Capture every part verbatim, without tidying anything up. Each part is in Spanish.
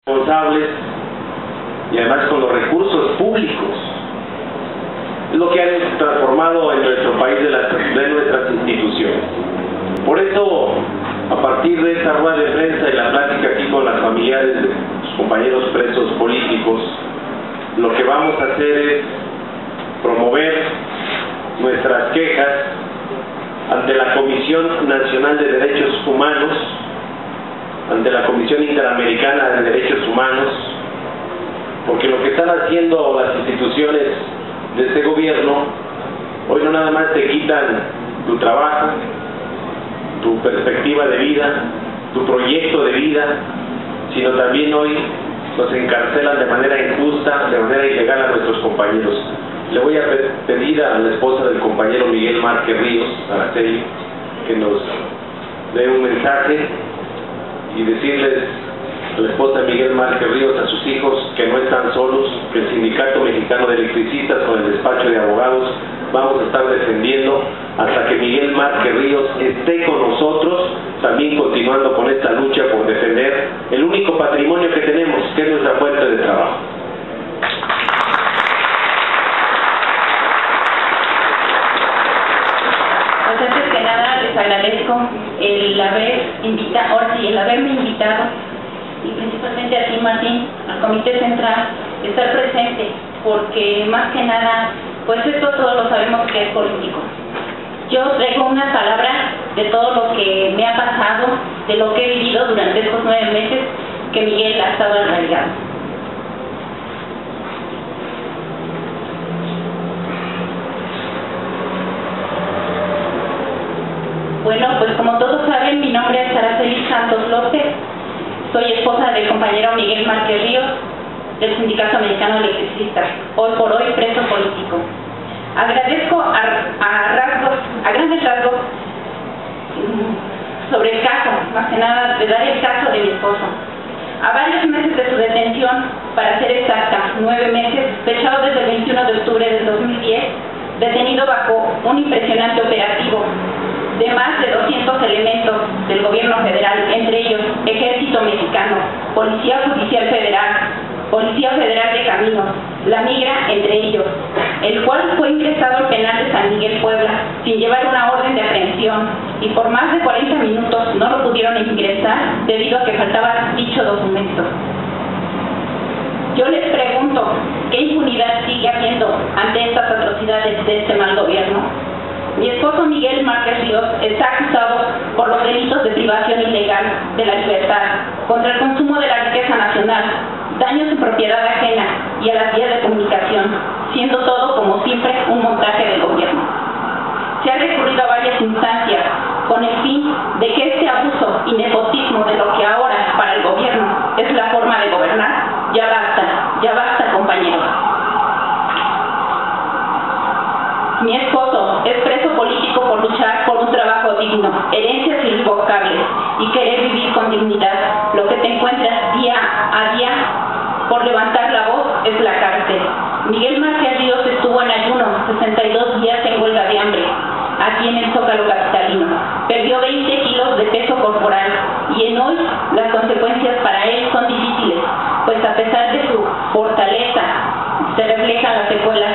responsables y además con los recursos públicos. Es lo que han transformado en nuestro país de, las, de nuestras instituciones. Por eso, a partir de esta rueda de prensa y la plática aquí con las familiares de sus compañeros presos políticos, lo que vamos a hacer es promover nuestras quejas ante la Comisión Nacional de Derechos Humanos, ante la Comisión Interamericana de Derechos Humanos, porque lo que están haciendo las instituciones de este gobierno, hoy no nada más te quitan tu trabajo, tu perspectiva de vida, tu proyecto de vida, sino también hoy nos encarcelan de manera injusta, de manera ilegal a nuestros compañeros. Le voy a pedir a la esposa del compañero Miguel Márquez Ríos, Araceli, que nos dé un mensaje y decirles a la esposa de Miguel Márquez Ríos, a sus hijos, que no están solos, que el Sindicato Mexicano de Electricistas con el despacho de abogados vamos a estar defendiendo hasta que Miguel Márquez Ríos esté con nosotros, también continuando con esta lucha por defender el único patrimonio que tenemos, que es nuestra fuente de trabajo. Pues antes que nada les agradezco el haber invitado, ahora sí, el haberme invitado, y principalmente a ti, Martín, al Comité Central, estar presente, porque más que nada, pues esto todos lo sabemos que es político. Yo traigo unas palabras de todo lo que me ha pasado, de lo que he vivido durante estos nueve meses que Miguel ha estado arraigado. Bueno, pues como todos saben, mi nombre es Araceli Santos López, soy esposa del compañero Miguel Márquez Ríos, del Sindicato Mexicano de Electricistas, hoy por hoy preso político. Agradezco a, a rasgos, a grandes rasgos, sobre el caso, más que nada de dar el caso de mi esposo. A varios meses de su detención, para ser exacta, nueve meses, fechado desde el veintiuno de octubre del dos mil diez, detenido bajo un impresionante operativo de más de doscientos elementos del gobierno federal, entre ellos Ejército Mexicano, Policía Judicial Federal, Policía Federal de Caminos, la Migra, entre ellos, el cual fue ingresado al penal de San Miguel, Puebla, sin llevar una orden de aprehensión, y por más de cuarenta minutos no lo pudieron ingresar debido a que faltaba dicho documento. Yo les pregunto, ¿qué impunidad sigue habiendo ante estas atrocidades de este mal gobierno? Mi esposo Miguel Márquez Ríos está acusado por los delitos de privación ilegal de la libertad, contra el consumo de la riqueza nacional, daños en propiedad ajena y a las vías de comunicación, siendo todo, como siempre, un montaje del gobierno. Se ha recurrido a varias instancias con el fin de que este abuso y nepotismo de lo que ahora para el gobierno es la forma de gobernar, ya basta, ya basta, compañeros. Mi esposo es preso político por luchar por un trabajo digno, herencias irrevocables y querer vivir con dignidad. Lo que te encuentras día a día por levantar la voz es la cárcel. Miguel Márquez Ríos estuvo en ayuno sesenta y dos días en huelga de hambre, aquí en el Zócalo capitalino. Perdió veinte kilos de peso corporal y en hoy las consecuencias para él son difíciles, pues a pesar de su fortaleza se reflejan las secuelas.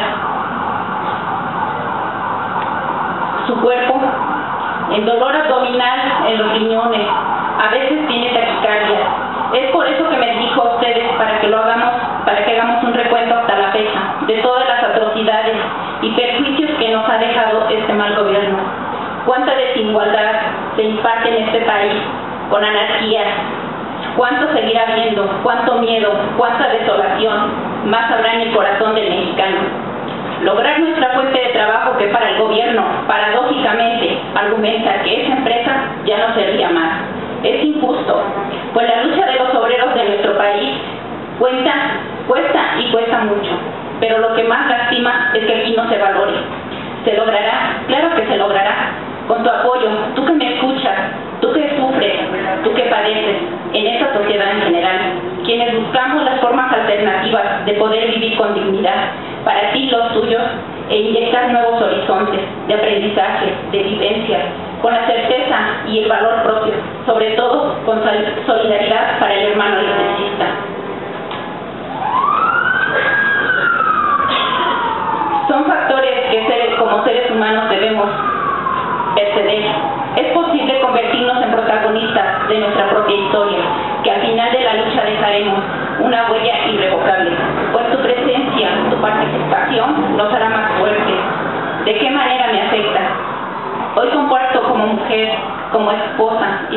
Su cuerpo, el dolor abdominal en los riñones, a veces tiene taquicardia. Es por eso que me dirijo a ustedes para que lo hagamos, para que hagamos un recuento hasta la fecha de todas las atrocidades y perjuicios que nos ha dejado este mal gobierno. Cuánta desigualdad se imparte en este país, con anarquía, cuánto seguirá habiendo, cuánto miedo, cuánta desolación más habrá en el corazón del mexicano. Lograr nuestra fuente de trabajo, que para el gobierno, paradójicamente, argumenta que esa empresa ya no servía más. Es injusto, pues la lucha de los obreros de nuestro país cuenta, cuesta y cuesta mucho, pero lo que más lastima es que aquí no se valore. ¿Se logrará? Claro que se logrará, con tu apoyo, tú que me escuchas, tú que sufres, tú que padeces, en esta sociedad en general, quienes buscamos las formas alternativas de poder vivir con dignidad, para ti los tuyos, e inyectar nuevos horizontes de aprendizaje, de vivencia, con la certeza y el valor propio, sobre todo con solidaridad para el hermano electricista.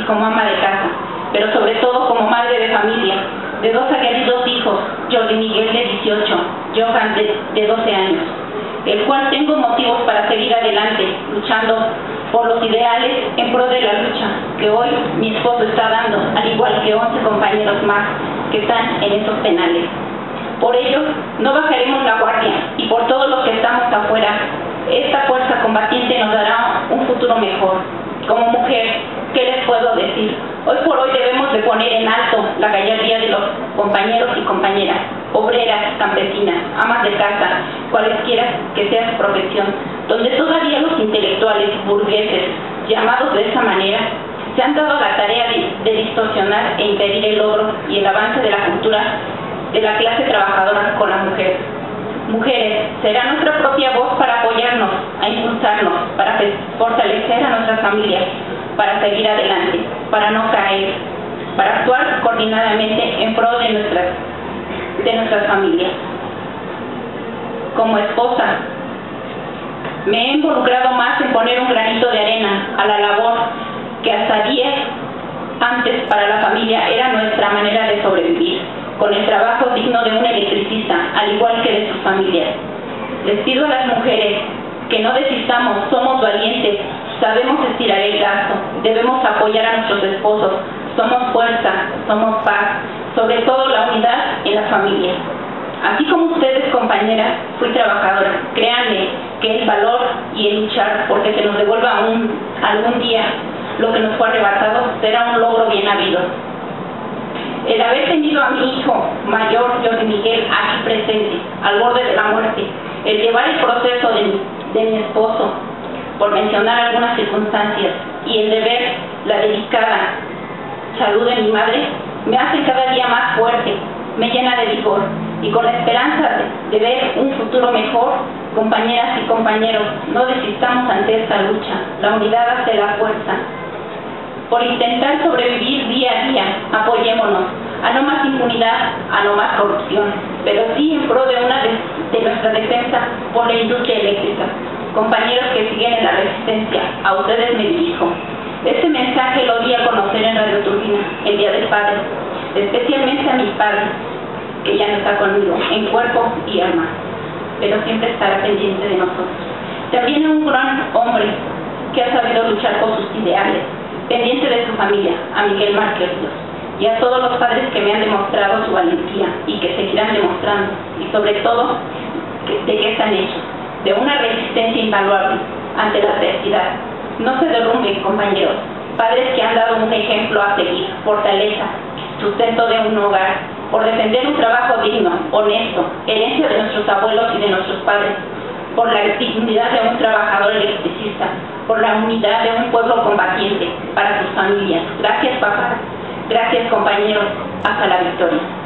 como ama de casa, pero sobre todo como madre de familia, de dos aguerridos hijos, Jordi Miguel de dieciocho, Johan de, de doce años, el cual tengo motivos para seguir adelante, luchando por los ideales en pro de la lucha que hoy mi esposo está dando, al igual que once compañeros más que están en esos penales. Por ello, no bajaremos la guardia y por todos los que estamos afuera, esta fuerza combatiente nos dará un futuro mejor. Como mujer, ¿qué les puedo decir? Hoy por hoy debemos de poner en alto la gallardía de los compañeros y compañeras, obreras, campesinas, amas de casa, cualesquiera que sea su profesión, donde todavía los intelectuales burgueses, llamados de esa manera, se han dado la tarea de, de distorsionar e impedir el logro y el avance de la cultura de la clase trabajadora con la mujer. Mujeres, será nuestra propia voz para apoyarnos, a impulsarnos, para fortalecer a nuestras familias, para seguir adelante, para no caer, para actuar coordinadamente en pro de nuestras, de nuestras familias. Como esposa, me he involucrado más en poner un granito de arena a la labor que hasta días antes para la familia era nuestra manera de sobrevivir, con el trabajo digno de un electricista, al igual que de sus familias. Les pido a las mujeres que no desistamos, somos valientes, sabemos estirar el gasto, debemos apoyar a nuestros esposos, somos fuerza, somos paz, sobre todo la unidad en la familia. Así como ustedes, compañeras, fui trabajadora, créanme que el valor y el luchar porque se nos devuelva un, algún día lo que nos fue arrebatado será un logro bien habido. El haber tenido a mi hijo mayor, Jordi Miguel, aquí presente, al borde de la muerte, el llevar el proceso de mi, de mi esposo, por mencionar algunas circunstancias, y el de ver la delicada salud de mi madre, me hace cada día más fuerte, me llena de vigor, y con la esperanza de, de ver un futuro mejor, compañeras y compañeros, no desistamos ante esta lucha, la unidad hace la fuerza. Por intentar sobrevivir día a día, apoyémonos a no más impunidad, a no más corrupción, pero sí en pro de una de, de nuestra defensa por la industria eléctrica. Compañeros que siguen en la resistencia, a ustedes me dirijo. Este mensaje lo di a conocer en Radio Turbina, el Día del Padre, especialmente a mis padres, que ya no está conmigo, en cuerpo y alma, pero siempre estará pendiente de nosotros. También a un gran hombre que ha sabido luchar por sus ideales, pendiente de su familia, a Miguel Márquez, y a todos los padres que me han demostrado su valentía y que seguirán demostrando, y sobre todo, que, de qué están hechos, de una resistencia invaluable ante la adversidad. No se derrumben, compañeros, padres que han dado un ejemplo a seguir, fortaleza, sustento de un hogar, por defender un trabajo digno, honesto, herencia de nuestros abuelos y de nuestros padres, por la dignidad de un trabajador electricista, por la unidad de un pueblo combatiente para sus familias. Gracias, papá. Gracias, compañeros. Hasta la victoria.